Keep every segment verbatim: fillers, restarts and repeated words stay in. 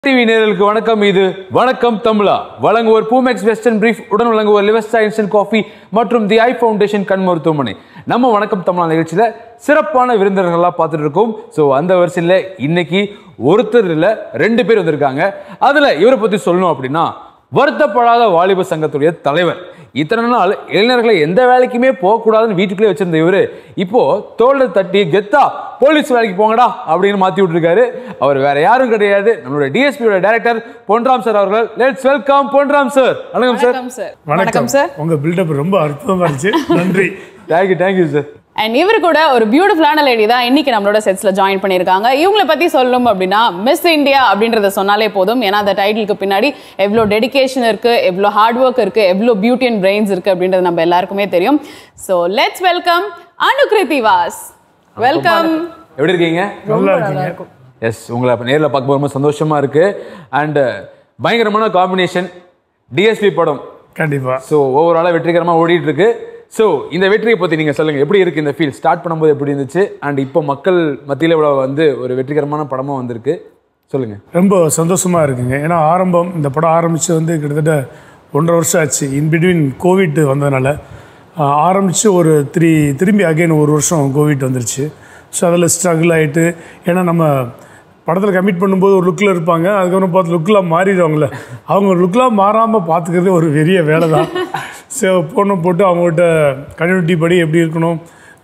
TV நேயர்களுக்கு வணக்கம். இது வணக்கம் தமிழா. வழங்குவோர் பூமெக்ஸ் வெஸ்டர்ன் பிரீஃப், உடன் வழங்குவோர் லிவஸ்டா இன்ஸ்டன்ட் காஃபி மற்றும் தி ஐ ஃபவுண்டேஷன் கண் மருத்துவமனை. நம்ம வணக்கம் தமிழா நிகழ்ச்சியில சிறப்பான விருந்தினர்களாக பார்த்துட்டு இருக்கோம். ஸோ அந்த வரிசையில் இன்னைக்கு ஒருத்தர் இல்லை ரெண்டு பேர் வந்திருக்காங்க. அதில் இவரை பற்றி சொல்லணும் அப்படின்னா, வருத்தப்படாத வாலிப சங்கத்துடைய தலைவர். இத்தனை நாள் இளைஞர்களை எந்த வேலைக்குமே போகக்கூடாதுன்னு வீட்டுக்குள்ளே வச்சிருந்த இவரு இப்போ தோல்ல தட்டி கெத்தா போலீஸ் வேலைக்கு போங்கடா அப்படின்னு மாத்தி விட்டுருக்காரு. அவர் வேற யாரும் கிடையாது, நம்மளோட டிஎஸ்பியோட டைரக்டர் பொன்ராம் சார் அவர்கள். Let's welcome Ponram sir. வணக்கம் சார். வணக்கம் சார். உங்க பில்டப் ரொம்ப அற்புதமா இருந்துச்சு. நன்றி. Thank you thank you sir. அண்ட் இவர் கூட ஒரு பியூட்டிஃபுல்லான லேடி தான் இன்னைக்கு நம்மளோட செட்ஸ்ல ஜாயின் பண்ணியிருக்காங்க. இவங்களை பத்தி சொல்லணும் அப்படின்னா, மிஸ் இந்தியா அப்படின்றத சொன்னாலே போதும். ஏன்னா அந்த டைட்டிலுக்கு பின்னாடி எவ்வளோ டெடிகேஷன் இருக்கு, எவ்வளோ ஹார்ட் ஒர்க் இருக்கு, எவ்வளோ பியூட்டி அண்ட் பிரெயின்ஸ் இருக்கு அப்படின்றது நம்ம எல்லாருக்குமே தெரியும். So let's welcome அனுக்ரிதிவாஸ். வெல்கம். எப்படி இருக்கீங்க? நல்லா இருக்கீங்க. எஸ், உங்களை நேரில் பார்க்க ரொம்ப சந்தோஷமா இருக்கு. அண்ட் பயங்கரமான காம்பினேஷன் டிஎஸ்பி படம் கண்டிப்பா. ஸோ ஓவராலாக வெற்றிகரமாக ஓடிட்டு இருக்கு. ஸோ இந்த வெற்றியை பற்றி நீங்கள் சொல்லுங்கள், எப்படி இருக்குது இந்த ஃபீல்? ஸ்டார்ட் பண்ணும்போது எப்படி இருந்துச்சு, அண்ட் இப்போ மக்கள் மத்தியில் இவ்வளோ வந்து ஒரு வெற்றிகரமான படமாக வந்திருக்கு, சொல்லுங்கள். ரொம்ப சந்தோஷமாக இருக்குங்க. ஏன்னா ஆரம்பம் இந்த படம் ஆரம்பித்து வந்து கிட்டத்தட்ட ஒன்றரை வருஷம் ஆச்சு. இன் பிட்வீன் கோவிட் வந்ததுனால ஆரம்பித்து ஒரு த்ரீ திரும்பி அகைன் ஒரு வருஷம் கோவிட் வந்துருச்சு. ஸோ அதில் ஸ்ட்ரகிள் ஆகிட்டு, ஏன்னா நம்ம படத்தில் கமிட் பண்ணும்போது ஒரு லுக்கில் இருப்பாங்க, அதுக்கப்புறம் பார்த்து லுக்கெலாம் மாறிடுவாங்களே, அவங்க லுக்கெலாம் மாறாமல் பார்த்துக்கிறதே ஒரு பெரிய வேலை தான். ஸோ பொண்ணு போட்டு அவங்ககிட்ட கம்யூனிட்டி படி எப்படி இருக்கணும்,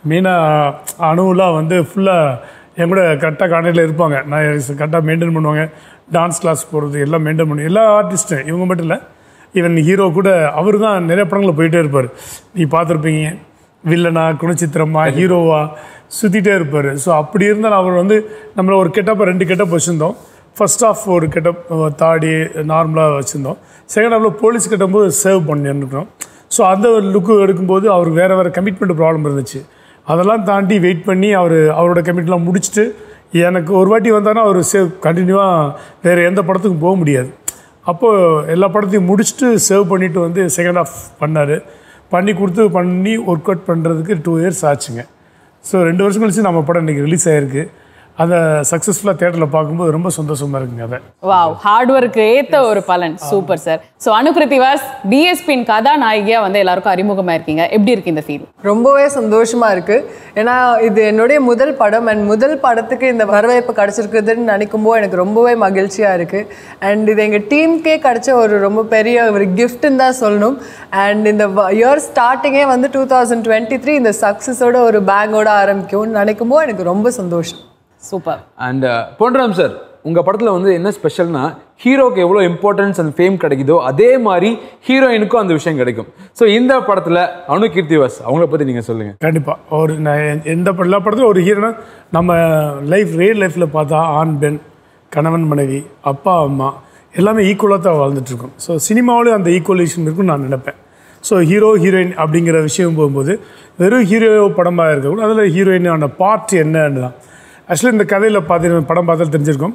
மெயினாக அணுவெலாம் வந்து ஃபுல்லாக என் கூட கரெக்டாக கான்டாக்டில் இருப்பாங்க. நான் கரெக்டாக மெயின்டைன் பண்ணுவாங்க. டான்ஸ் கிளாஸ் போகிறது எல்லாம் மெயின்டைன் பண்ணுவோம். எல்லா ஆர்டிஸ்ட்டும், இவங்க மட்டும் இல்லை, ஈவன் ஹீரோ கூட அவர் தான் நிறைய படங்களில் போயிட்டே இருப்பார். நீ பார்த்துருப்பீங்க, வில்லனா, குணச்சித்திரமா, ஹீரோவா சுற்றிட்டே இருப்பார். ஸோ அப்படி இருந்தாலும் அவர் வந்து நம்மளை ஒரு கெட்டப்பை ரெண்டு கெட்டப் வச்சுருந்தோம். ஃபர்ஸ்ட் ஆஃப் ஒரு கெட்டப் தாடி நார்மலாக வச்சுருந்தோம். செகண்ட் ஹாஃபில் போலீஸ் கட்டும்போது சேவ் பண்ணிருக்கோம். ஸோ அந்த லுக்கு எடுக்கும்போது அவருக்கு வேறு வேறு கமிட்மெண்ட் ப்ராப்ளம் இருந்துச்சு. அதெல்லாம் தாண்டி வெயிட் பண்ணி அவர் அவரோட கமிட்லாம் முடிச்சுட்டு, எனக்கு ஒரு வாட்டி வந்தாங்கன்னா அவர் சேவ் கண்டினியூவாக வேறு எந்த படத்துக்கும் போக முடியாது. அப்போது எல்லா படத்தையும் முடிச்சுட்டு சேவ் பண்ணிவிட்டு வந்து செகண்ட் ஆஃப் பண்ணார். பண்ணி கொடுத்து பண்ணி ஒர்க் அவுட் பண்ணுறதுக்கு டூ இயர்ஸ் ஆச்சுங்க. ஸோ ரெண்டு வருஷம் கழிச்சு நம்ம படம் இன்றைக்கி ரிலீஸ் ஆகிருக்கு. அதை சக்ஸஸ்ஃபுல்லாக தேட்டரில் பார்க்கும்போது ரொம்ப சந்தோஷமாக இருக்குங்க. அதை வாவ், ஹார்ட் ஒர்க்கு ஏற்ற ஒரு பலன். Super sir. ஸோ அனுக்ரிதிவாஸ் டிஎஸ்பியின் கதாநாயகியாக வந்து எல்லாருக்கும் அறிமுகமாக இருக்கீங்க. எப்படி இருக்கு இந்த ஃபீல்? ரொம்பவே சந்தோஷமாக இருக்குது. ஏன்னா இது என்னுடைய முதல் படம், அண்ட் முதல் படத்துக்கு இந்த வரவேற்பு கிடச்சிருக்குதுன்னு நினைக்கும் போது எனக்கு ரொம்பவே மகிழ்ச்சியாக இருக்குது. அண்ட் இது எங்கள் டீமுக்கே கிடச்ச ஒரு ரொம்ப பெரிய ஒரு கிஃப்ட்டுன்னு தான் சொல்லணும். அண்ட் இந்த இயர் ஸ்டார்டிங்கே வந்து டூ தௌசண்ட் டுவெண்ட்டி த்ரீ இந்த சக்ஸஸோட ஒரு பேங்கோட ஆரம்பிக்கும்னு நினைக்கும் போது எனக்கு ரொம்ப சந்தோஷம். சூப்பர். அண்ட் பொன்ராம் சார், உங்கள் படத்தில் வந்து என்ன ஸ்பெஷல்னா, ஹீரோக்கு எவ்வளோ இம்பார்ட்டன்ஸ் அண்ட் ஃபேம் கிடைக்குதோ அதே மாதிரி ஹீரோயினுக்கும் அந்த விஷயம் கிடைக்கும். ஸோ இந்த படத்தில் அனுகீர்த்திவாஸ் அவங்கள பற்றி நீங்கள் சொல்லுங்கள். கண்டிப்பாக. ஒரு நான் எந்த எல்லா படத்துலையும் ஒரு ஹீரோனா நம்ம லைஃப் ரியல் லைஃப்பில் பார்த்தா ஆண் பெண், கணவன் மனைவி, அப்பா அம்மா எல்லாமே ஈக்குவலாக தான் வாழ்ந்துட்டுருக்கோம். ஸோ சினிமாவிலேயும் அந்த ஈக்குவலேஷன் இருக்குன்னு நான் நினைப்பேன். ஸோ ஹீரோ ஹீரோயின் அப்படிங்கிற விஷயம் போகும்போது வெறும் ஹீரோ படமாக இருக்கக்கூடாது, அதில் ஹீரோயினான பார்ட் என்னன்னு தான். ஆக்சுவலி இந்த கதையில் பார்த்து படம் பார்த்தாலும் தெரிஞ்சிருக்கோம்.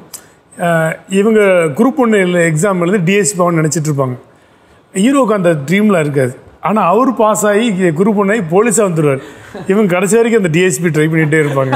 இவங்க குரூப் ஒன்று இல்லை எக்ஸாம் எழுதி டிஎஸ்பி ஆகும்னு நினச்சிட்டு இருப்பாங்க. ஹீரோவுக்கு அந்த ட்ரீமில் இருக்காது. ஆனால் அவர் பாஸ் ஆகி குரூப் ஒன்று ஆகி போலீஸாக வந்துடுவார். இவங்க கடைசி வரைக்கும் அந்த டிஎஸ்பி ட்ரை பண்ணிகிட்டே இருப்பாங்க.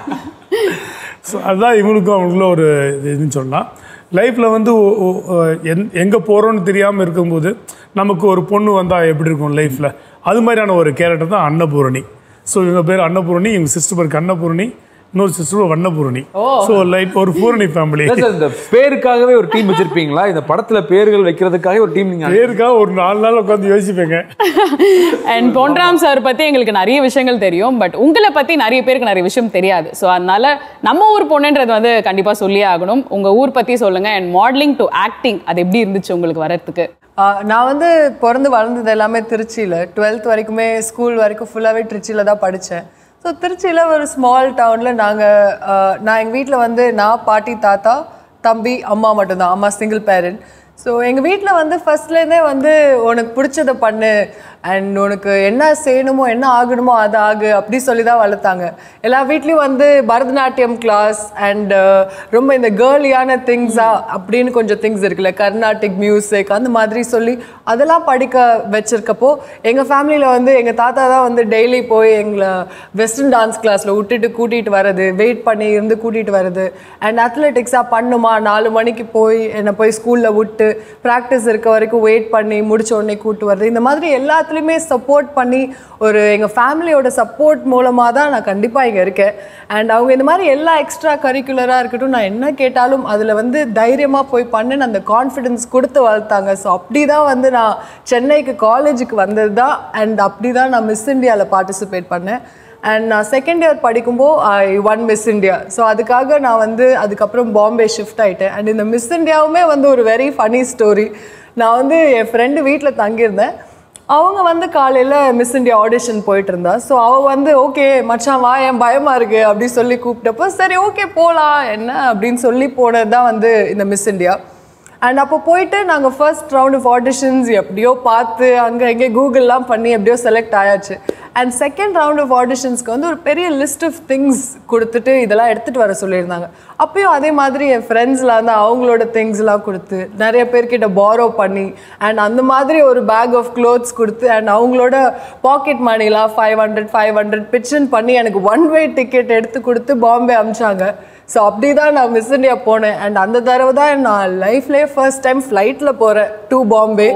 ஸோ அதுதான் இவங்களுக்கும் அவங்களுக்குள்ள ஒரு இதுன்னு சொல்லலாம். லைஃப்பில் வந்து எந் எங்கே போகிறோன்னு தெரியாமல் இருக்கும்போது நமக்கு ஒரு பொண்ணு வந்தால் எப்படி இருக்கும் லைஃப்பில், அது மாதிரியான ஒரு கேரக்டர் தான் அன்னபூரணி. ஸோ இவங்க பேர் அன்னபூரணி, இவங்க சிஸ்டர் பேருக்கு அன்னபூரணி, இன்னொரு சிஸ்டர் வண்ணபூரணி. ஸோ லைக் ஒரு பூரணி ஃபேமிலி. இந்த பேருக்காகவே ஒரு டீம் வச்சிருப்பீங்களா? இந்த படத்துல பேர்கள் வைக்கிறதுக்காக ஒரு டீம்? நீங்க பேருக்காக ஒரு நாலு நாள் உட்காந்து யோசிப்பேங்க. அண்ட் பொன்ராம் சார் பத்தி எங்களுக்கு நிறைய விஷயங்கள் தெரியும், பட் உங்களை பத்தி நிறைய பேருக்கு நிறைய விஷயம் தெரியாது. ஸோ அதனால நம்ம ஊர் பொண்ணுன்றது வந்து கண்டிப்பா சொல்லியே ஆகணும். உங்க ஊர் பத்தி சொல்லுங்க. அண்ட் மாடலிங் டு ஆக்டிங் அது எப்படி இருந்துச்சு உங்களுக்கு வரத்துக்கு? நான் வந்து பிறந்து வளர்ந்தது எல்லாமே திருச்சியில். டுவெல்த் வரைக்குமே ஸ்கூல் வரைக்கும் ஃபுல்லாகவே திருச்சியில் தான் படித்தேன். ஸோ திருச்சியில் ஒரு ஸ்மால் டவுனில் நாங்கள் நான் எங்கள் வீட்டில் வந்து நான், பாட்டி, தாத்தா, தம்பி, அம்மா மட்டும்தான். அம்மா சிங்கிள் பேரண்ட். ஸோ எங்கள் வீட்டில் வந்து ஃபர்ஸ்ட்லேருந்தே வந்து உனக்கு பிடிச்சதை பண்ணு அண்ட் உனக்கு என்ன செய்யணுமோ என்ன ஆகணுமோ அது ஆகு அப்படி சொல்லி தான் வளர்த்தாங்க. எல்லா வீட்லேயும் வந்து பரதநாட்டியம் கிளாஸ் அண்ட் ரொம்ப இந்த கேர்லியான திங்ஸா அப்படின்னு கொஞ்சம் திங்ஸ் இருக்குல்ல, கர்நாடிக் மியூசிக் அந்த மாதிரி சொல்லி அதெல்லாம் படிக்க வச்சிருக்கப்போ எங்கள் ஃபேமிலியில் வந்து எங்கள் தாத்தா தான் வந்து டெய்லி போய் எங்களை வெஸ்டர்ன் டான்ஸ் கிளாஸில் விட்டுட்டு கூட்டிகிட்டு வர்றது, வெயிட் பண்ணி இருந்து கூட்டிகிட்டு வர்றது அண்ட் அத்லெட்டிக்ஸாக பண்ணுமா நாலு மணிக்கு போய் என்னை போய் ஸ்கூலில் விட்டு ப்ராக்டிஸ் இருக்க வரைக்கும் வெயிட் பண்ணி முடிச்ச உடனே கூட்டு வருது. இந்த மாதிரி எல்லாத்துலேயுமே சப்போர்ட் பண்ணி ஒரு எங்கள் ஃபேமிலியோட சப்போர்ட் மூலமாக தான் நான் கண்டிப்பாக இங்கே இருக்கேன். அண்ட் அவங்க இந்த மாதிரி எல்லா எக்ஸ்ட்ரா கரிக்குலராக இருக்கட்டும் நான் என்ன கேட்டாலும் அதில் வந்து தைரியமாக போய் பண்ணுன்னு அந்த கான்ஃபிடென்ஸ் கொடுத்து வளர்த்தாங்க. ஸோ அப்படி தான் வந்து நான் சென்னைக்கு காலேஜுக்கு வந்தது தான். அண்ட் அப்படி தான் நான் மிஸ் இந்தியாவில் பார்ட்டிசிபேட் பண்ணேன். அண்ட் நான் செகண்ட் இயர் படிக்கும்போது I won Miss India. So அதுக்காக நான் வந்து அதுக்கப்புறம் பாம்பே ஷிஃப்ட் ஆகிட்டேன். அண்ட் இந்த மிஸ் இந்தியாவுமே வந்து ஒரு வெரி ஃபனி ஸ்டோரி. நான் வந்து என் ஃப்ரெண்டு வீட்டில் தங்கியிருந்தேன். அவங்க வந்து காலையில் மிஸ் இந்தியா ஆடிஷன் போயிட்டு இருந்தா. ஸோ அவள் வந்து ஓகே மச்சான் வா என் பயமாக இருக்குது அப்படி சொல்லி கூப்பிட்டப்போ சரி ஓகே போகலாம் என்ன அப்படின்னு சொல்லி போனது தான் வந்து இந்த மிஸ் இந்தியா. அண்ட் அப்போ போயிட்டு நாங்கள் ஃபர்ஸ்ட் ரவுண்ட் ஆஃப் ஆடிஷன்ஸ் எப்படியோ பார்த்து அங்கே எங்கே கூகுள்லாம் பண்ணி எப்படியோ செலக்ட் ஆயாச்சு. அண்ட் செகண்ட் ரவுண்ட் ஆஃப் ஆடிஷன்ஸ்க்கு வந்து ஒரு பெரிய லிஸ்ட் ஆஃப் திங்ஸ் கொடுத்துட்டு இதெல்லாம் எடுத்துகிட்டு வர சொல்லியிருந்தாங்க. அப்பயும் அதே மாதிரி என் ஃப்ரெண்ட்ஸ்லாம் வந்து அவங்களோட திங்ஸ்லாம் கொடுத்து நிறைய பேர்கிட்ட பாரோ பண்ணி அண்ட் அந்த மாதிரி ஒரு பேக் ஆஃப் க்ளோத்ஸ் கொடுத்து அண்ட் அவங்களோட பாக்கெட் மணிலாம் ஃபைவ் ஹண்ட்ரட் ஃபைவ் ஹண்ட்ரட் பிட்சன் பண்ணி எனக்கு ஒன் வே டிக்கெட் எடுத்து கொடுத்து பாம்பே அமிச்சாங்க. ஸோ அப்படி தான் நான் மிஸ் இந்தியா போனேன். அண்ட் அந்த தடவை தான் நான் லைஃப்லேயே ஃபர்ஸ்ட் டைம் ஃப்ளைட்டில் போகிறேன் டு பாம்பே.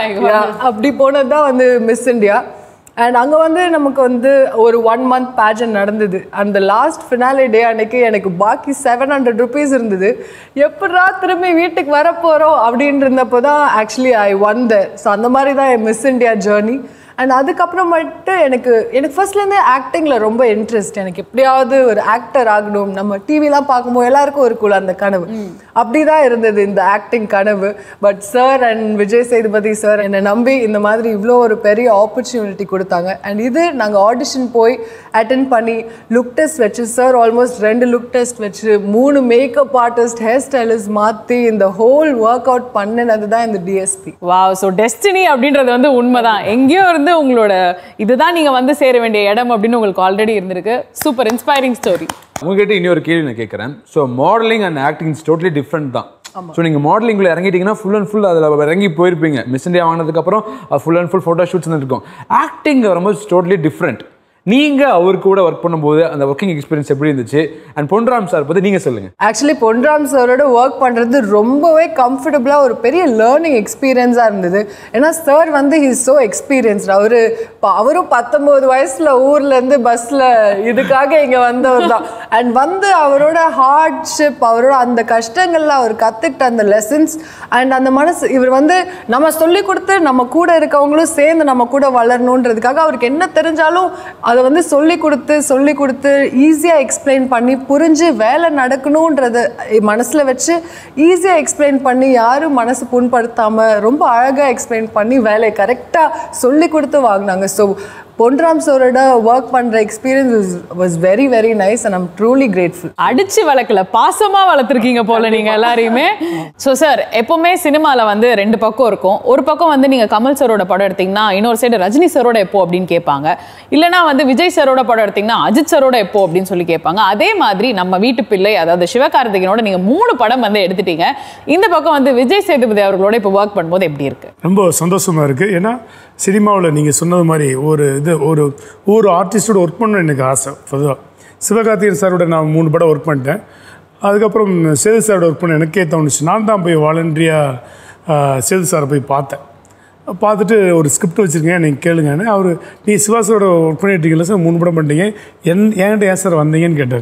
அப்படி போனது தான் வந்து மிஸ் இந்தியா. அண்ட் அங்கே வந்து நமக்கு வந்து ஒரு ஒன் மந்த் பேஜன் நடந்தது. அந்த லாஸ்ட் ஃபினாலே டே அன்னைக்கு எனக்கு பாக்கி செவன் ஹண்ட்ரட் ருபீஸ் இருந்தது. எப்படா திரும்பி வீட்டுக்கு வரப்போகிறோம் அப்படின்னு இருந்தப்போ தான் ஆக்சுவலி ஐ வந்தேன். ஸோ அந்த மாதிரி தான் என் மிஸ் இந்தியா ஜேர்னி. அண்ட் அதுக்கப்புறமேட்டு எனக்கு எனக்கு ஃபர்ஸ்ட்லேருந்தே ஆக்டிங்கில் ரொம்ப இன்ட்ரெஸ்ட். எனக்கு எப்படியாவது ஒரு ஆக்டர் ஆகணும். நம்ம டிவிலாம் பார்க்கும்போது எல்லாருக்கும் இருக்கும்ல அந்த கனவு. அப்படி தான் இருந்தது இந்த ஆக்டிங் கனவு. But sir and Vijay Sethupathi sir என்னை நம்பி இந்த மாதிரி இவ்வளோ ஒரு பெரிய ஆப்பர்ச்சுனிட்டி கொடுத்தாங்க. அண்ட் இது நாங்கள் ஆடிஷன் போய் அட்டென்ட் பண்ணி லுக் டெஸ்ட் வச்சு சார் ஆல்மோஸ்ட் ரெண்டு லுக் டெஸ்ட் வச்சு மூணு மேக்கப் ஆர்டிஸ்ட் ஹேர் ஸ்டைலிஸ்ட் மாற்றி இந்த ஹோல் ஒர்க் அவுட் பண்ணினது தான் இந்த டிஎஸ்பி. வாவ். ஸோ டெஸ்டினி அப்படின்றது வந்து உண்மைதான். எங்கேயோ இருந்து உங்களோட இதுதான் நீங்க வந்து சேர வேண்டிய இடம் அப்படின்னு உங்களுக்கு ஆல்ரெடி இருந்திருக்கு. Super inspiring story. உங்ககிட்ட இன்னொரு கேள்வி நான் கேட்குறேன். So modelling and acting is totally different தான். ஸோ நீங்கள் மாடலிங்கில் இறங்கிட்டீங்கன்னா ஃபுல் அண்ட் ஃபுல் அதில் இறங்கி போயிருப்பீங்க. மிஸ் இந்தியா வாங்கினதுக்கப்புறம் full and full photo shoots இருக்கும். ஆக்டிங் வரும்போது டோட்டலி டிஃப்ரெண்ட். நீங்கள் அவரு கூட ஒர்க் பண்ணும்போது அந்த ஒர்க்கிங் எக்ஸ்பீரியன்ஸ் எப்படி இருந்துச்சு? அண்ட் பொன்ராம் சார் பற்றி நீங்கள் சொல்லுங்கள். ஆக்சுவலி பொன்ராம் சாரோட ஒர்க் பண்ணுறது ரொம்பவே கம்ஃபர்டபுளாக ஒரு பெரிய லேர்னிங் எக்ஸ்பீரியன்ஸாக இருந்தது. ஏன்னா சார் வந்து ஹி இஸ் ஸோ எக்ஸ்பீரியன்ஸ்ட். அவர் அவரும் பத்தொம்போது வயசில் ஊர்லேருந்து பஸ்ஸில் இதுக்காக இங்கே வந்தவர் தான். அண்ட் வந்து அவரோட ஹார்ட்ஷிப் அவரோட அந்த கஷ்டங்களில் அவர் கற்றுக்கிட்ட அந்த லெசன்ஸ் அண்ட் அந்த மனசு இவர் வந்து நம்ம சொல்லி கொடுத்து நம்ம கூட இருக்கவங்களும் சேர்ந்து நம்ம கூட வளரணுன்றதுக்காக அவருக்கு என்ன தெரிஞ்சாலும் அதை வந்து சொல்லி கொடுத்து சொல்லி கொடுத்து ஈஸியாக எக்ஸ்பிளைன் பண்ணி புரிஞ்சு வேலை நடக்கணுன்றதை மனசில் வச்சு ஈஸியாக எக்ஸ்பிளைன் பண்ணி யாரும் மனசு புண்படுத்தாமல் ரொம்ப அழகாக எக்ஸ்பிளைன் பண்ணி வேலையை கரெக்டாக சொல்லி கொடுத்து வாங்கினாங்க. ஸோ பொன்ராம் சாரோட ஒர்க் பண்ணுற experience was very very nice and I'm truly grateful. அடிச்சு வளர்க்கல, பாசமா வளர்த்துருக்கீங்க போல நீங்க எல்லாரையுமே. ஸோ சார் எப்பவுமே சினிமாவில் வந்து ரெண்டு பக்கம் இருக்கும். ஒரு பக்கம் வந்து நீங்க கமல் சாரோட படம் எடுத்தீங்கன்னா இன்னொரு சைடு ரஜினி சாரோட எப்போ அப்படின்னு கேட்பாங்க. இல்லைனா வந்து விஜய் சாரோட படம் எடுத்தீங்கன்னா அஜித் சாரோட எப்போ அப்படின்னு சொல்லி கேட்பாங்க. அதே மாதிரி நம்ம வீட்டு பிள்ளை அதாவது சிவகார்த்திகேயனோட நீங்க மூணு படம் வந்து எடுத்துட்டீங்க. இந்த பக்கம் வந்து விஜய் சேதுபதி அவர்களோட இப்போ ஒர்க் பண்ணும்போது எப்படி இருக்கு? ரொம்ப சந்தோஷமா இருக்கு. ஏன்னா சினிமாவில் நீங்கள் சொன்னது மாதிரி ஒரு இது ஒரு ஒரு ஆர்டிஸ்டோட ஒர்க் பண்ணணும் எனக்கு ஆசை. பொதுவாக சிவகார்த்திகேயன் சாரோட நான் மூணு படம் ஒர்க் பண்ணிட்டேன். அதுக்கப்புறம் சேது சாரோட ஒர்க் பண்ண எனக்கே தோணுச்சு. நான் தான் போய் வாலண்டரியாக சேது சாரை போய் பார்த்தேன். பார்த்துட்டு ஒரு ஸ்கிரிப்ட் வச்சுருக்கேன் நீங்கள் கேளுங்கன்னு. அவர் நீ சிவாசரோட ஒர்க் பண்ணிட்டீங்களா சார், மூணு படம் பண்ணிட்டீங்க, என் என்கிட்ட ஏன் சார் வந்தீங்கன்னு கேட்டார்.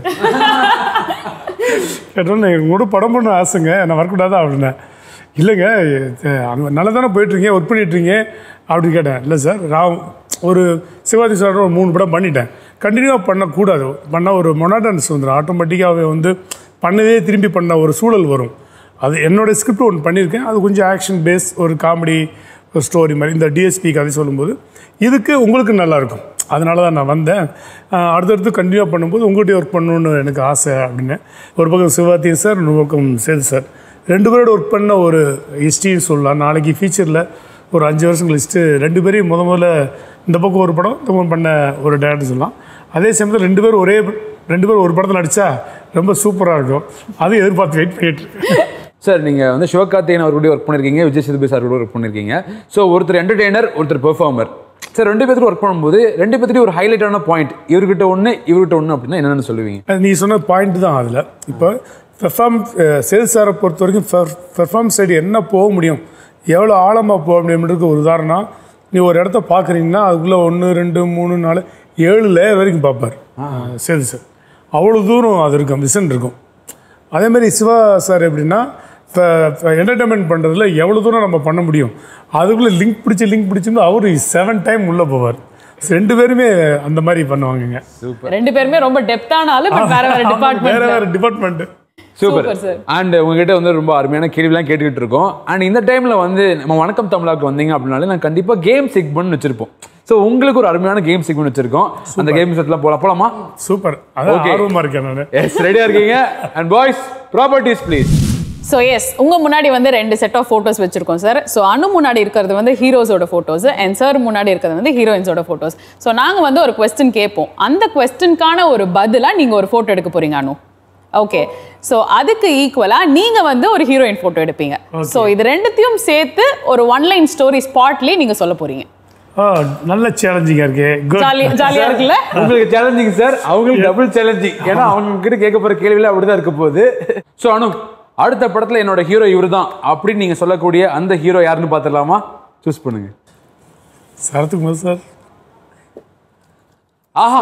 கேட்டோன்னு உங்களோட படம் பண்ண ஆசைங்க, நான் வரக்கூடாதா அப்படின்னேன். இல்லைங்க அங்கே நல்லா தானே போயிட்டுருக்கீங்க, ஒர்க் பண்ணிட்டுருங்க அப்படின்னு கேட்டேன். இல்லை சார் நான் ஒரு சிவாஜி சாரோட ஒரு மூணு படம் பண்ணிட்டேன், கண்டினியூவாக பண்ணக்கூடாது. பண்ணால் ஒரு மொனாட்டன்ஸ் வந்துடும், ஆட்டோமேட்டிக்காகவே வந்து பண்ணதே திரும்பி பண்ண ஒரு சூழல் வரும். அது என்னோடய ஸ்கிரிப்ட் ஒன்று பண்ணியிருக்கேன். அது கொஞ்சம் ஆக்ஷன் பேஸ் ஒரு காமெடி ஒரு ஸ்டோரி மாதிரி இந்த டிஎஸ்பி கதை சொல்லும்போது இதுக்கு உங்களுக்கு நல்லாயிருக்கும். அதனால தான் நான் வந்தேன். அடுத்தடுத்து கண்டினியூ பண்ணும்போது உங்கள்கிட்ட ஒர்க் பண்ணணுன்னு எனக்கு ஆசை அப்படின்னு. ஒரு பக்கம் சிவாஜி சார், இன்னொரு பக்கம் சேது சார், ரெண்டு பேரோட ஒர்க் பண்ண ஒரு ஹிஸ்ட்ரின்னு சொல்லலாம். நாளைக்கு ஃபியூச்சரில் ஒரு அஞ்சு வருஷம் கழிச்சுட்டு ரெண்டு பேரையும் முத முதல்ல இந்த பக்கம் ஒரு படம் இந்த பக்கம் பண்ண ஒரு டேரக்டர் சொல்லலாம். அதே சமயத்தில் ரெண்டு பேரும் ஒரே ரெண்டு பேரும் ஒரு படத்தில் நடித்தா ரொம்ப சூப்பராக இருக்கும். அதையும் எதிர்பார்த்து வெயிட் பண்ணிட்டு சார். நீங்கள் வந்து சிவகார்த்திகேயன் அவர்களுடைய ஒர்க் பண்ணியிருக்கீங்க, விஜய் சேதுபதி சார் கூட ஒர்க் பண்ணியிருக்கீங்க. ஸோ ஒருத்தர் என்டர்டெய்னர், ஒருத்தர் பெர்ஃபார்மர். சார் ரெண்டு பேருக்கு ஒர்க் பண்ணும்போது ரெண்டு பேர்த்தையும் ஒரு ஹைலைட்டான பாயிண்ட், இவர்கிட்ட ஒன்று இவர்கிட்ட ஒன்று அப்படின்னா என்னென்னு சொல்லுவீங்க? நீ சொன்ன பாயிண்ட் தான். அதில் இப்போ பெர்ஃபார்ம் சேல்ஸ் சாரை பொறுத்த வரைக்கும் பெர்ஃபார்மன்ஸ் சைடு என்ன போக முடியும், எவ்வளோ ஆழமாக போக முடியும்ன்றது ஒரு உதாரணம். நீ ஒரு இடத்த பார்க்குறீங்கன்னா அதுக்குள்ளே ஒன்று ரெண்டு மூணு நாலு ஏழு லேயர் வரைக்கும் பார்ப்பார் சேல்ஸ் சார். அவ்வளோ தூரம் அது இருக்கும், விசன் இருக்கும். அதேமாதிரி சிவா சார் எப்படின்னா இப்போ என்டர்டைன்மெண்ட் பண்ணுறதுல எவ்வளோ தூரம் நம்ம பண்ண முடியும், அதுக்குள்ளே லிங்க் பிடிச்சி லிங்க் பிடிச்சிருந்து அவர் செவன் டைம் உள்ளே போவார். ரெண்டு பேருமே அந்த மாதிரி பண்ணுவாங்க. ரெண்டு பேருமே ரொம்ப டெப்தான ஆளு, பட் வேற வேற டிபார்ட்மெண்ட் வேற வேற டிபார்ட்மெண்ட். Super sir. அண்ட் உங்ககிட்ட வந்து ரொம்ப அருமையான கேள்விலாம் கேட்டுக்கிட்டு இருக்கோம். அண்ட் இந்த டைமில் வந்து நம்ம வணக்கம் தமிழாக்கு வந்தீங்க அப்படின்னாலே நான் கண்டிப்பாக கேம் செக்மெண்ட் வச்சிருப்போம். ஸோ உங்களுக்கு ஒரு அருமையான கேம் செக்மெண்ட் வச்சிருக்கோம். அந்த கேம் செட்லாம் போலாம் போலாமா? சூப்பர். அதான் ஆர்வமா இருக்கேன் நான். எஸ், ரெடியா இருக்கீங்க? And boys, properties please. So yes, உங்கள் முன்னாடி வந்து ரெண்டு செட் ஆஃப் ஃபோட்டோஸ் வச்சுருக்கோம் சார். ஸோ அனு முன்னாடி இருக்கிறது வந்து ஹீரோஸோட ஃபோட்டோஸ், அண்ட் சார் முன்னாடி இருக்கிறது வந்து ஹீரோயின்ஸோட ஃபோட்டோஸ். ஸோ நாங்கள் வந்து ஒரு கொஸ்டின் கேட்போம். அந்த கொஸ்டினுக்கான ஒரு பதிலாக நீங்கள் ஒரு ஃபோட்டோ எடுக்க போகிறீங்க அனு. ஓகே, ஸோ அதுக்கு ஈக்குவலாக நீங்கள் வந்து ஒரு ஹீரோயின் ஃபோட்டோ எடுப்பீங்க. ஸோ இது ரெண்டுத்தையும் சேர்த்து ஒரு ஒன்லைன் ஸ்டோரி ஸ்பாட்லேயே நீங்கள் சொல்ல போகிறீங்க. நல்ல சேலஞ்சிங்கா இருக்கு. ஜாலியா இருக்குல்ல? உங்களுக்கு சேலஞ்சிங் சார், அவங்களுக்கு டபுள் சேலஞ்சிங். ஏன்னா அவங்க கிட்ட கேட்க போற கேள்வியில அப்படிதான் இருக்க போகுது. ஸோ அனு, அடுத்த படத்துல என்னோட ஹீரோ இவர் தான் அப்படின்னு நீங்க சொல்லக்கூடிய அந்த ஹீரோ யாருன்னு பாத்துடலாமா? சூஸ் பண்ணுங்க. சரத்குமார் சார். ஆஹா,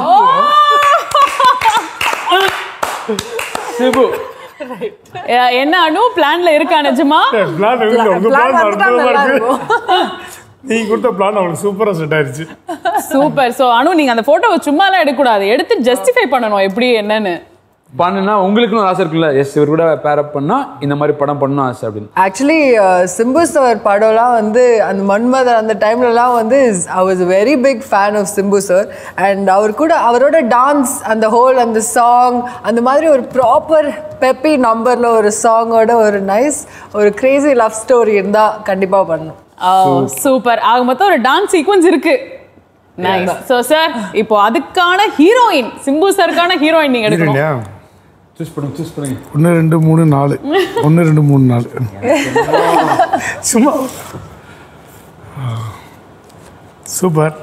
சிபு என்ன அனு பிளான்ல இருக்கா? நிஜமா பிளான் இல்ல, உங்க பிளான் மறந்துட்டா இருக்கு. நீங்க கொடுத்த பிளான் அவங்களுக்கு சூப்பரா செட் ஆயிருச்சு. சூப்பர். சோ அனு, நீங்க அந்த போட்டோவை சும்மாலாம் எடுக்க கூடாது, எடுத்து ஜஸ்டிஃபை பண்ணணும் எப்படி என்னன்னு. பண்ணுனா உங்களுக்குன்னு ஆசை இருக்குல்ல, எஸ் இவர் கூட பேர் அப் பண்ணா இந்த மாதிரி படம் பண்ணணும் ஆசை அப்படின்னு. ஆக்சுவலி சிம்பு சார் படம்லாம் வந்து அந்த மன்மதர் அந்த டைம்லலாம் வந்து I was very big fan of Simbu sir. And அவர் கூட அவரோட டான்ஸ், அந்த ஹோல் அந்த சாங், அந்த மாதிரி ஒரு ப்ராப்பர் பெப்பி நம்பரில் ஒரு சாங்கோட ஒரு நைஸ் ஒரு கிரேசி லவ் ஸ்டோரி இருந்தால் கண்டிப்பாக பண்ணணும். சூப்பர். ஆக மொத்தம் ஒரு டான்ஸ் சீக்வன்ஸ் இருக்கு. நைஸ். சோ சார், இப்போ அதுக்கான ஹீரோயின், சிம்பு சாருக்கான ஹீரோயின் நீங்க எடுக்கணும். சூஸ் பண்ணுங்க, சூஸ் பண்ணுங்க. ஒன்று ரெண்டு மூணு நாலு ஒன்று ரெண்டு மூணு நாலு சும்மா super.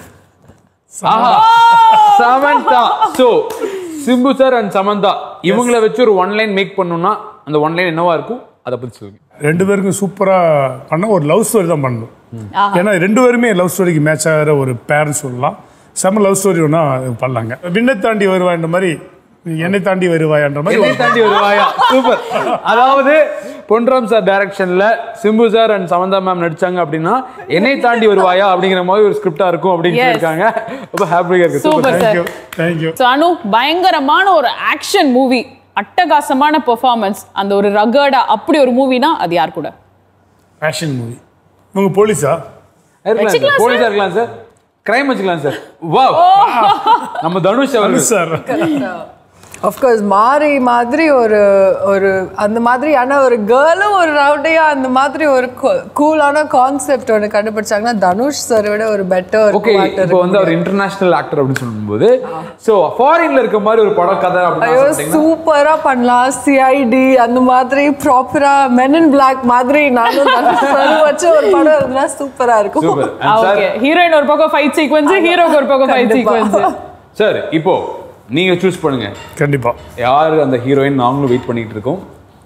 Samantha. So Simbu sir and Samantha இவங்களை வச்சு ஒரு ஒன் லைன் மேக் பண்ணணும்னா அந்த ஒன் லைன் என்னவா இருக்கும், அதை பத்தி சொல்லுங்க. ரெண்டு பேருக்கும் சூப்பரா பண்ண ஒரு லவ் ஸ்டோரி தான் பண்ணணும். ஏன்னா ரெண்டு பேருமே லவ் ஸ்டோரிக்கு மேட்ச் ஆகிற ஒரு பேரண்ட்ஸ் சொல்லலாம். செம்ம லவ் ஸ்டோரி ஒன்றா பண்ணலாங்க. விண்ணை தாண்டி வருவாய்ன்ற மாதிரி என்னை தாண்டி வருவாயான்ற மாதிரி. என்னை தாண்டி வருவாயா, சூப்பர். அதாவது பொன்ராம் சார் டைரக்ஷன்ல Simbu sir and Samantha ma'am நடிச்சாங்க அப்படின்னா என்னை தாண்டி வருவாயா அப்படிங்கிற மாதிரி ஒரு ஸ்கிரிப்டா இருக்கும் அப்படின்னு சொல்லிருக்காங்க. ரொம்ப ஹாப்பியா இருக்கு. Super sir. Thank you. So Anu, பயங்கரமான ஒரு ஆக்ஷன் மூவி, அட்டகாசமான பெர்ஃபார்மன்ஸ், அந்த ஒரு ரகடா அப்படி ஒரு மூவினா அது யார் கூட? Action movie. உங்க போலீஸா இருக்கலாம்? போலீஸா இருக்கலாம் சார், கிரைம் வச்சுக்கலாம் சார். வாவ், நம்ம தனுஷ் அவர்கள் சார். அஃப்கோர்ஸ் மாரி மாதிரி ஒரு ஒரு அந்த மாதிரியான ஒரு கேர்ளும் ஒரு ரவுடியா அந்த மாதிரி ஒரு கூலான கான்செப்ட் ஒன்று கண்டுபிடிச்சாங்கன்னா தனுஷ் சார் விட ஒரு பெட்டர். ஓகே, இப்போ வந்து அவர் இன்டர்நேஷனல் ஆக்டர் அப்படின்னு சொல்லும்போது சோ ஃபாரின்ல இருக்க மாதிரி ஒரு படம் கதை அப்படின்னு சூப்பரா பண்ணலாம். சிஐடி அந்த மாதிரி ப்ராப்பரா மென் இன் பிளாக் மாதிரி நானும் தனுஷ் சார் வச்சு ஒரு படம் இருந்தா சூப்பரா இருக்கும். ஓகே, ஹீரோயின் ஒரு பக்கம் ஃபைட் சீக்வென்ஸ், ஹீரோக்கு ஒரு பக்கம் ஃபைட் சீக்வென்ஸ். சார் இப்போ நீங்க சூஸ் பண்ணுங்க. கண்டிப்பா. யார் அந்த ஹீரோயின்? நாங்களும் வெயிட் பண்ணிட்டு இருக்கோம்.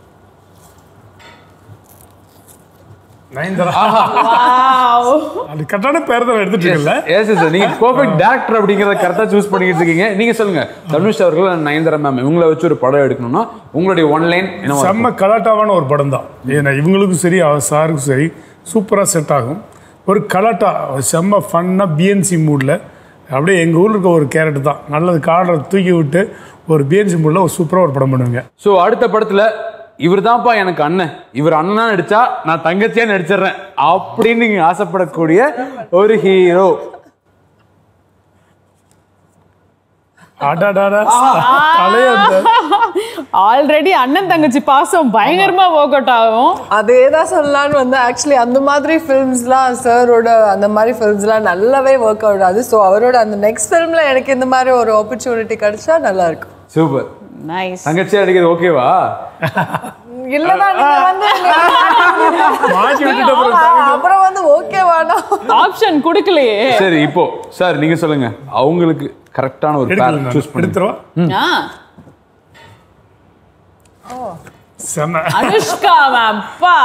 நயன்தாரா. வாவ், அது கரெக்டான பேர் தான் எடுத்துட்டு இருக்கீங்க. எஸ் சார், நீங்க பெர்ஃபெக்ட் டைரக்டர் அப்படிங்கறத கரெக்ட்டா சூஸ் பண்ணிட்டு இருக்கீங்க. நீங்க சொல்லுங்க, தனுஷ் அவர்கள் நயன்தாரா மேம் இவங்கள வச்சு ஒரு படம் எடுக்கணும்னா உங்களுடைய ஒன் லைன் என்ன? செம்ம கலாட்டாவான ஒரு படம் தான். ஏன்னா இவங்களுக்கும் சரி சாருக்கும் சரி சூப்பரா செட் ஆகும். ஒரு கலாட்டா செம்ம ஃபன்னா பிஎன்சி மூட்ல அப்படியே எங்கள் ஊரில் இருக்க ஒரு கேரக்டர் தான். நல்லது காடரை தூக்கி விட்டு ஒரு பிஎன்சி மூடில் ஒரு சூப்பராக ஒரு படம் பண்ணுவாங்க. ஸோ அடுத்த படத்தில் இவர் தான்ப்பா எனக்கு அண்ணன், இவர் அண்ணனா நடிச்சா நான் தங்கச்சியா நடிச்சிடுறேன் அப்படின்னு நீங்கள் ஆசைப்படக்கூடிய ஒரு ஹீரோ. ஆல்ரெடி அண்ணன் தங்கச்சி பாசம் பயங்கரமா ஒர்க் அவுட் ஆகும். அதே தான் சொல்லலான்னு வந்து ஆக்சுவலி அந்த மாதிரி ஃபிலிம்ஸ்லாம் சாரோட அந்த மாதிரி ஃபிலிம்ஸ்லாம் நல்லாவே ஒர்க் அவுட் ஆகுது. ஸோ அவரோட அந்த நெக்ஸ்ட் ஃபிலிமில் எனக்கு இந்த மாதிரி ஒரு ஆப்பர்ச்சுனிட்டி கிடைச்சா நல்லா இருக்கும். சூப்பர். நைஸ். தங்கச்சி அடிக்கிறது ஓகேவா? இல்லதான் நீங்க வந்து மாற்றி விட்டுட்டு அப்புறம் வந்து ஓகேவானா ஆப்ஷன் கொடுக்கலையே. சரி இப்போ சார் நீங்க சொல்லுங்க, அவங்களுக்கு கரெக்டான ஒரு பேர் சூஸ் பண்ணி எடுத்துருவா. அனுஷ்கா மேம்.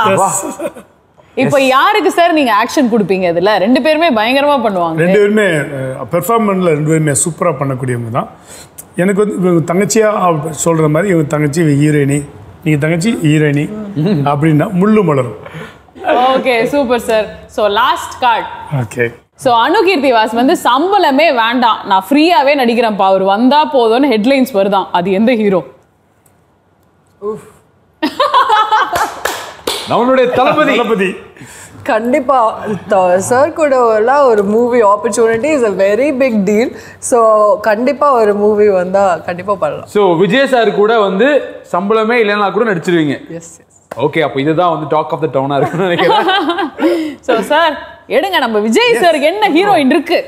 இப்போ யாருக்கு சார் நீங்க ஆக்ஷன் கொடுப்பீங்க? இதுல ரெண்டு பேருமே பயங்கரமா பண்ணுவாங்க. ரெண்டு பேருமே பெர்ஃபார்மன்ஸ்ல ரெண்டு பேருமே சூப்பரா பண்ணக்கூடியவங்க தான். எனக்கு வந்து இவங்க தங்கச்சியா சொல்ற மாதிரி இவங்க தங்கச்சி ஹீரோயினி, நீங்க தங்கச்சி ஹீரோயினி அப்படின்னா முள்ளு மலரும். Okay super sir. So last card. Okay. So அனுகீர்த்திவாஸ் வந்து சம்பளமே வேண்டாம், நான் ஃப்ரீயாவே நடிக்கிறேன்ப்பா, அவர் வந்தா போதும்னு ஹெட்லைன்ஸ் வருதான், அது எந்த ஹீரோ? நம்மளுடைய தளபதி. தளபதி கண்டிப்பா சார் கூட ஒரு movie opportunity is a very big deal. So கண்டிப்பா ஒரு மூவி வந்தா கண்டிப்பா பண்ணலாம். ஸோ விஜய் சார் கூட வந்து சம்பளமே இல்லைன்னா கூட நடிச்சிருவீங்க. S S. ஓகே, அப்போ இதுதான் வந்து டாக் ஆஃப் த டவுனா இருக்குன்னு நினைக்கிறேன். ஸோ சார் எடுங்க, நம்ம விஜய் சாருக்கு என்ன ஹீரோயின் இருக்கு?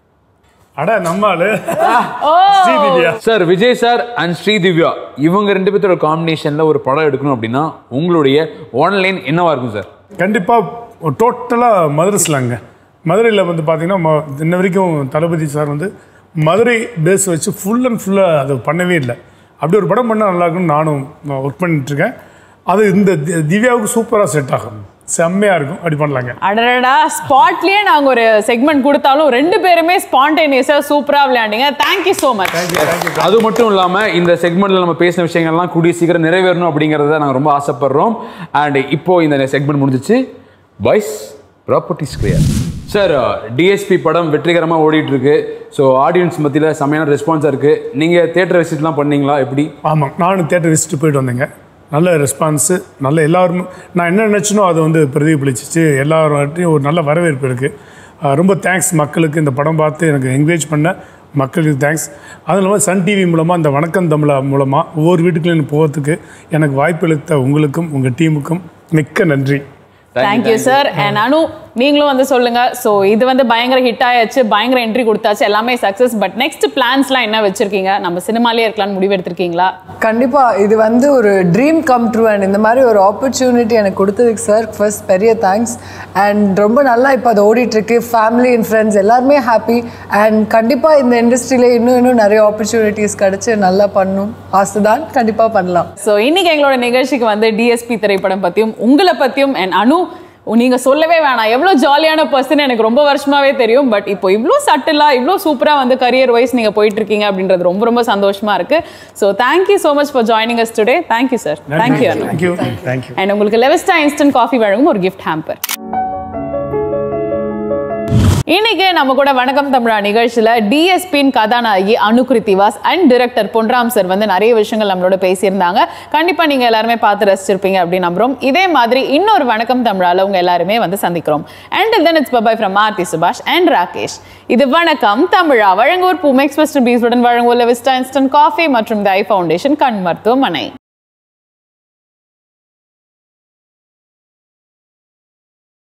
அட நம்மால Sridivya sir. Vijay sir and Sridivya இவங்க ரெண்டு பேர்த்தோட காம்பினேஷன்ல ஒரு படம் எடுக்கணும் அப்படின்னா உங்களுடைய ஆன்லைன் என்னவா இருக்கும் சார்? கண்டிப்பாக டோட்டலாக மதுரை ஸ்லாங்க. மதுரையில் வந்து பார்த்தீங்கன்னா இன்ன வரைக்கும் தளபதி சார் வந்து மதுரை பேஸ் வச்சு ஃபுல் அண்ட் ஃபுல்லாக அது பண்ணவே இல்லை. அப்படி ஒரு படம் பண்ணால் நல்லா இருக்குன்னு நானும் ஒர்க் பண்ணிட்டுருக்கேன். அது இந்த திவ்யாவுக்கு சூப்பராக செட் ஆகும், செம்மையாக இருக்கும். அப்படி பண்ணலாங்க. அடடா, ஸ்பாட்லயே நாங்க ஒரு செக்மெண்ட் கொடுத்தாலும் ரெண்டு பேருமே ஸ்பான்டேனியஸா சூப்பரா விளையாண்டீங்க. Thank you so much. அது மட்டும் இல்லாம இந்த செக்மெண்ட்ல நம்ம பேசின விஷயங்கள்லாம் கூடிய சீக்கிரம் நிறைவேறணும் அப்படிங்கறத நாங்க ரொம்ப ஆசைப்படுறோம். அண்ட் இப்போ இந்த செக்மெண்ட் முடிஞ்சிச்சு. வைஸ் ப்ராப்பர்ட்டிஸ் கிளியர். சார், டிஎஸ்பி படம் வெற்றிகரமாக ஓடிட்டு இருக்கு. ஸோ ஆடியன்ஸ் மத்தியில் செம்மையான ரெஸ்பான்ஸாக இருக்கு. நீங்கள் தேட்டர் விசிட்லாம் பண்ணீங்களா? எப்படி? ஆமாம், நானும் தேட்டர் விசிட்டு போயிட்டு வந்தேங்க. நல்ல ரெஸ்பான்ஸு, நல்ல எல்லாரும் நான் என்ன நினச்சினோ அதை வந்து பிரதிபலிச்சிச்சு. எல்லார்ட்டையும் ஒரு நல்ல வரவேற்பு இருக்குது. ரொம்ப தேங்க்ஸ் மக்களுக்கு. இந்த படம் பார்த்து எனக்கு என்கரேஜ் பண்ண மக்களுக்கு தேங்க்ஸ். அதுவும் இல்லாமல் சன் டிவி மூலமாக இந்த வணக்கம் தமிழா மூலமாக ஒவ்வொரு வீட்டுக்குள்ளேயும் போகிறதுக்கு எனக்கு வாய்ப்பு அளித்த உங்களுக்கும் உங்கள் டீமுக்கும் மிக்க நன்றி. Thank you sir. அண்ட் அனு, நீங்களும் வந்து சொல்லுங்க. ஸோ இது வந்து பயங்கர ஹிட் ஆயாச்சு, பயங்கர என்ட்ரி கொடுத்தாச்சு, எல்லாமே சக்ஸஸ். பட் நெக்ஸ்ட் பிளான்ஸ்லாம் என்ன வச்சிருக்கீங்க? நம்ம சினிமாலே இருக்கலாம்னு முடிவு எடுத்திருக்கீங்களா? கண்டிப்பா இது வந்து ஒரு ட்ரீம் கம் ட்ரூ. அண்ட் இந்த மாதிரி ஒரு ஆப்பர்ச்சுனிட்டி எனக்கு கொடுத்ததுக்கு சார் ஃபர்ஸ்ட் பெரிய தேங்க்ஸ். அண்ட் ரொம்ப நல்லா இப்போ அது ஓடிட்டுருக்கு. ஃபேமிலி அண்ட் ஃப்ரெண்ட்ஸ் எல்லாருமே ஹாப்பி. அண்ட் கண்டிப்பாக இந்த இண்டஸ்ட்ரியில இன்னும் இன்னும் நிறைய ஆப்பர்ச்சுனிட்டிஸ் கிடச்சி நல்லா பண்ணணும் ஆசை தான். கண்டிப்பாக பண்ணலாம். ஸோ இன்னைக்கு எங்களோட நிகழ்ச்சிக்கு வந்து டிஎஸ்பி திரைப்படம் பற்றியும் உங்களை பற்றியும் அண்ட் அனு நீங்க சொல்லவே வேணாம், எவ்வளோ ஜாலியான பர்சன் எனக்கு ரொம்ப வருஷமாவே தெரியும். பட் இப்போ இவ்வளோ சட்டிலா இவ்வளோ சூப்பரா வந்து கரியர் வைஸ் நீங்க போயிட்டு இருக்கீங்க அப்படின்றது ரொம்ப ரொம்ப சந்தோஷமா இருக்கு. So thank you so much for joining us today. Thank you sir. Thank you thank you thank you. And உங்களுக்கு லெவிஸ்டா இன்ஸ்டன்ட் காஃபி வழங்கும் ஒரு கிஃப்ட் ஹேம்பர். இன்னைக்கு நம்ம கூட வணக்கம் தமிழா நிகழ்ச்சியில டிஎஸ்பின் கதாநாயகி அனுகீர்த்திவாஸ் அண்ட் டைரக்டர் பொன்ராம் சார் வந்து நிறைய விஷயங்கள் நம்மளோட பேசியிருந்தாங்க. கண்டிப்பா நீங்க எல்லாருமே பார்த்து ரசிச்சிருப்பீங்க அப்படின்னு நம்புறோம். இதே மாதிரி இன்னொரு வணக்கம் தமிழால உங்க எல்லாருமே வந்து சந்திக்கிறோம். And then it's bye from Aarthi Subash and Rakesh. இது வணக்கம் தமிழா வழங்குவோர் பூமெக்ஸ் வெஸ்டர்ன் பீஸ் உடன் வழங்குவோர் லெவிஸ்டா இன்ஸ்டன்ட் காஃபி மற்றும் தி ஐ ஃபவுண்டேஷன் கண் மருத்துவமனை.